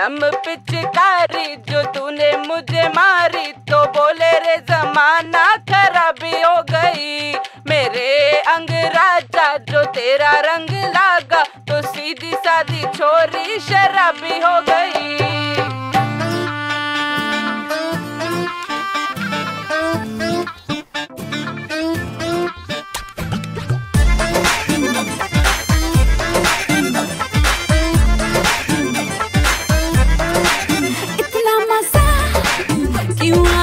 बलम पिचकारी जो तूने मुझे मारी, तो बोले रे जमाना खराबी हो गई। मेरे अंगराजा जो तेरा रंग लागा, तो सीधी सादी छोरी शराबी हो गई। You